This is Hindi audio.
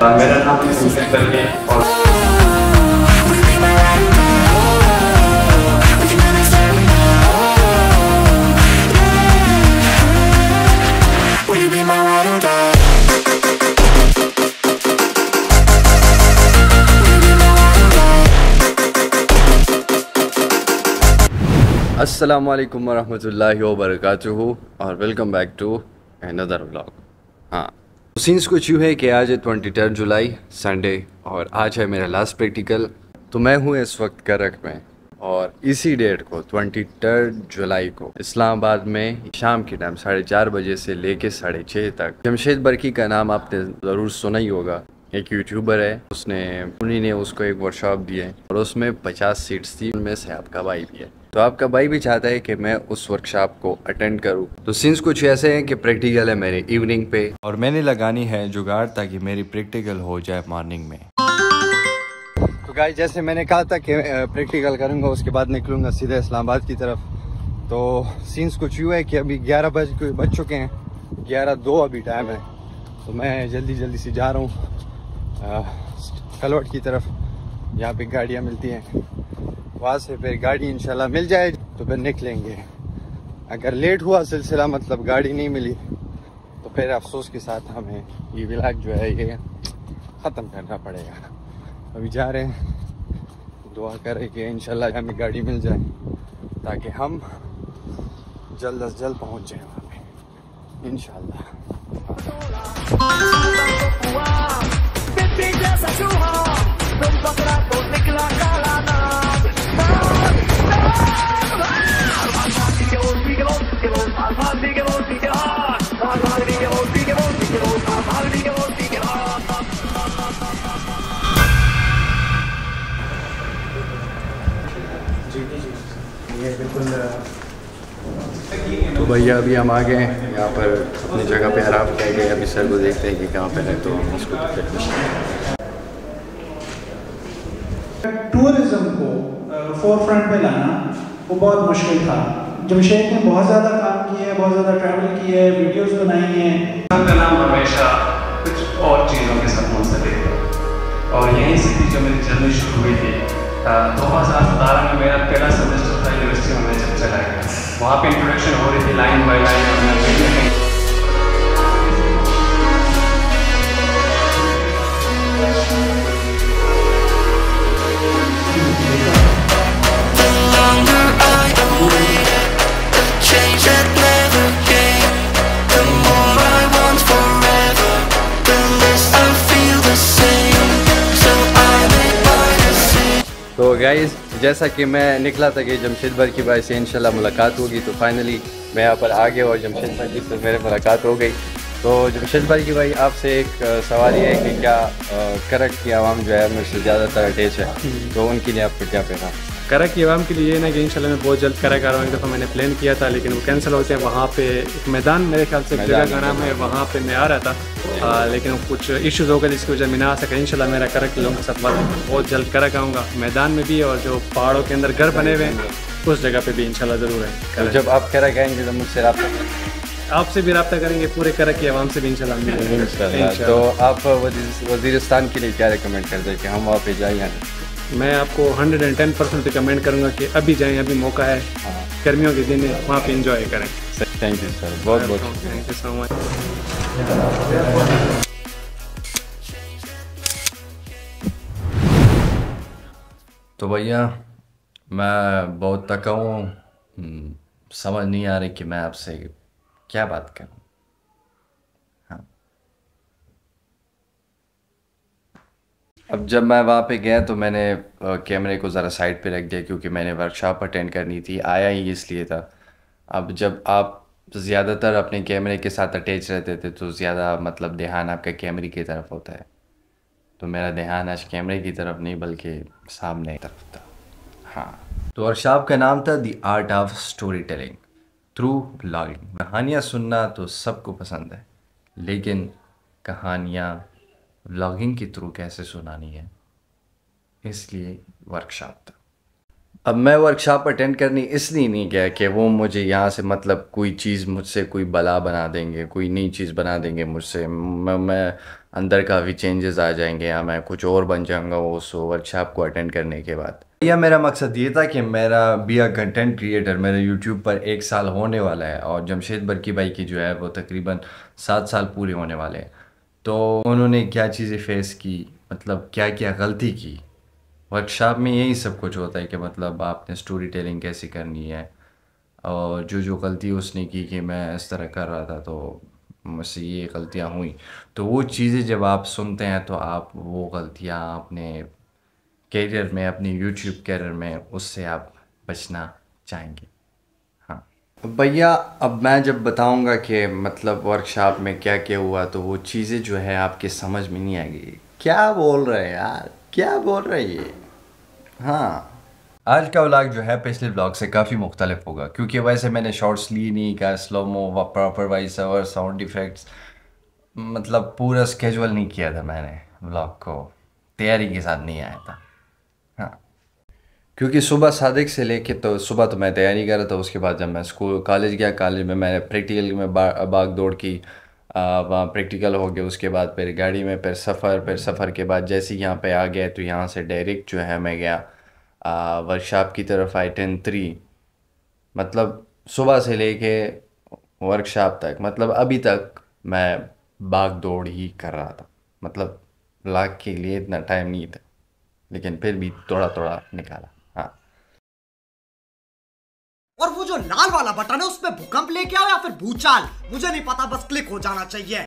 मेरा नाम है करके और अस्सलामु अलैकुम वरहमतुल्लाहि वबरकातुहू और welcome back to another vlog. हाँ, सीन्स कुछ यूँ है कि आज है 23 जुलाई संडे और आज है मेरा लास्ट प्रैक्टिकल। तो मैं हूँ इस वक्त करक में और इसी डेट को 23 जुलाई को इस्लामाबाद में शाम के टाइम 4:30 बजे से लेके 6:30 तक जमशेद बरकी का नाम आपने ज़रूर सुना ही होगा। एक यूट्यूबर है, उन्हीं ने उसको एक वर्कशॉप दी है और उसमें 50 सीट्स थी, उनमें से आपका भाई भी है। तो आपका भाई भी चाहता है कि मैं उस वर्कशॉप को अटेंड करूं। तो सीन्स कुछ ऐसे हैं कि प्रैक्टिकल है मेरे इवनिंग पे और मैंने लगानी है जुगाड़ ताकि मेरी प्रैक्टिकल हो जाए मॉर्निंग में। तो गाइस, जैसे मैंने कहा था कि प्रैक्टिकल करूंगा उसके बाद निकलूंगा सीधे इस्लामाबाद की तरफ। तो सीन्स कुछ यूँ है कि अभी 11 बज चुके हैं, 11:02 अभी टाइम है। तो मैं जल्दी से जा रहा हूँ कलवट की तरफ, यहाँ पे गाड़ियाँ मिलती हैं। वहाँ से फिर गाड़ी इंशाल्लाह मिल जाए तो फिर निकलेंगे। अगर लेट हुआ सिलसिला, मतलब गाड़ी नहीं मिली, तो फिर अफसोस के साथ हमें ये व्लॉग जो है ये ख़त्म करना पड़ेगा। अभी जा रहे हैं, दुआ करें कि इंशाल्लाह हमें गाड़ी मिल जाए ताकि हम जल्द अज जल्द पहुँच जाएँ वहाँ पे इंशाल्लाह। तो भैया अभी हम आ गए हैं यहाँ पर, अपनी जगह पे आराम किया गया। अभी सर को देखते हैं कि कहाँ पे है, तो हम इसको टूरिज्म को फोरफ्रंट पे लाना वो बहुत मुश्किल था। जमशेद ने बहुत ज़्यादा काम किया है, बहुत ज़्यादा ट्रैवल किया है, वीडियोस बनाई हैं। का नाम हमेशा कुछ और चीज़ों के साथ मुंसलिक है और यहीं से थी जो मेरी जर्नी शुरू हुई थी। 2017 में मेरा पहला सेमेस्टर था यूनिवर्सिटी में, जब चला गया वहाँ पे इंट्रोडक्शन हो रही थी लाइन बाय लाइन। तो गाइस, जैसा कि मैं निकला था कि जमशेद बरकी भाई से इंशाल्लाह मुलाकात होगी, तो फाइनली मैं यहाँ पर आ गया और जमशेद बरकी से मेरी मुलाकात हो गई। तो जमशेद बरकी भाई, आपसे एक सवाल ये है कि क्या करक की आवाम जो है मुझसे ज़्यादातर अटैच है, तो उनके लिए आपको क्या पैगाम? करक की आवाम के लिए ये ना कि इंशाल्लाह मैं बहुत जल्द करक आ रहा हूँ। एक दफ़ा मैंने प्लान किया था लेकिन वो कैंसिल होते हैं। वहाँ पे एक मैदान, मेरे ख्याल से जगह का नाम है, वहाँ पे मैं आ रहा था लेकिन कुछ इश्यूज़ हो गए जिसकी वजह मैं ना आ सका। इंशाल्लाह मेरा करक के लोगों के साथ बहुत जल्द करक आऊँगा, मैदान में भी और जो पहाड़ों के अंदर घर बने हुए हैं उस जगह पर भी इंशाल्लाह ज़रूर है। जब आप करक आएंगे तो मुझसे आपसे भी रब्ता करेंगे, पूरे करक की आवाम से भी इंशाल्लाह मिलेंगे। तो आप वज़ीरिस्तान के लिए क्या रिकमेंड करते हैं कि हम वहाँ पे जाएँ? मैं आपको 110% रिकमेंड करूँगा कि अभी जाएं, अभी मौका है। गर्मियों के दिन वहाँ पे एंजॉय करें। थैंक यू सर, बहुत बहुत थैंक यू सो मच। तो भैया, मैं बहुत थका हूँ, समझ नहीं आ रही कि मैं आपसे क्या बात करूँ। अब जब मैं वहाँ पे गया तो मैंने कैमरे को ज़रा साइड पे रख दिया क्योंकि मैंने वर्कशॉप अटेंड करनी थी, आया ही इसलिए था। अब जब आप ज़्यादातर अपने कैमरे के साथ अटैच रहते थे तो ज़्यादा मतलब ध्यान आपका कैमरे की तरफ होता है। तो मेरा ध्यान आज कैमरे की तरफ नहीं बल्कि सामने की तरफ था। हाँ, तो वर्कशॉप का नाम था the art of story telling through vlogging. कहानियाँ सुनना तो सबको पसंद है, लेकिन कहानियाँ व्लॉगिंग के थ्रू कैसे सुनानी है, इसलिए वर्कशॉप था। अब मैं वर्कशॉप अटेंड करनी इसलिए नहीं गया कि वो मुझे यहाँ से मतलब कोई चीज़ मुझसे कोई बला बना देंगे, कोई नई चीज़ बना देंगे मुझसे, मैं अंदर काफ़ी चेंजेस आ जाएंगे या मैं कुछ और बन जाऊँगा वो उस वर्कशॉप को अटेंड करने के बाद। या मेरा मकसद ये था कि मेरा बी अ कंटेंट क्रिएटर मेरे यूट्यूब पर 1 साल होने वाला है और जमशेद बरकी भाई की जो है वो तकरीबन 7 साल पूरे होने वाले हैं। तो उन्होंने क्या चीज़ें फेस की, मतलब क्या क्या गलती की। वर्कशॉप में यही सब कुछ होता है कि मतलब आपने स्टोरी टेलिंग कैसे करनी है और जो गलती उसने की कि मैं इस तरह कर रहा था तो मुझसे ये गलतियाँ हुई, तो वो चीज़ें जब आप सुनते हैं तो आप वो गलतियाँ अपने कैरियर में, अपने यूट्यूब कैरियर में उससे आप बचना चाहेंगे। हाँ भैया, अब मैं जब बताऊंगा कि मतलब वर्कशॉप में क्या क्या हुआ तो वो चीज़ें जो है आपके समझ में नहीं आएगी। क्या बोल रहे हैं यार, क्या बोल रहे हैं। हाँ, आज का व्लॉग जो है पिछले व्लॉग से काफ़ी मुख्तलिफ होगा क्योंकि वैसे मैंने शॉर्ट्स ली नहीं का, स्लोमो व proper voice over, sound effects, मतलब पूरा स्केजुअल नहीं किया था मैंने व्लॉग को, तैयारी के साथ नहीं आया था। हाँ, क्योंकि सुबह सादिक से लेके तो सुबह तो मैं तैयारी कर रहा था, उसके बाद जब मैं स्कूल कॉलेज गया, कॉलेज में मैंने प्रैक्टिकल में भाग दौड़ की, वहाँ प्रैक्टिकल हो गया, उसके बाद फिर गाड़ी में फिर सफ़र के बाद जैसे ही यहाँ पे आ गया तो यहाँ से डायरेक्ट जो है मैं गया वर्कशॉप की तरफ। आई 10-3 मतलब सुबह से लेके वर्कशॉप तक, मतलब अभी तक मैं भाग दौड़ ही कर रहा था। मतलब व्लॉग के लिए इतना टाइम नहीं था लेकिन फिर भी थोड़ा थोड़ा निकाला। हाँ, और वो जो लाल वाला बटन है उस पे भूकंप लेके आओ या फिर भूचाल, मुझे नहीं पता, बस क्लिक हो जाना चाहिए।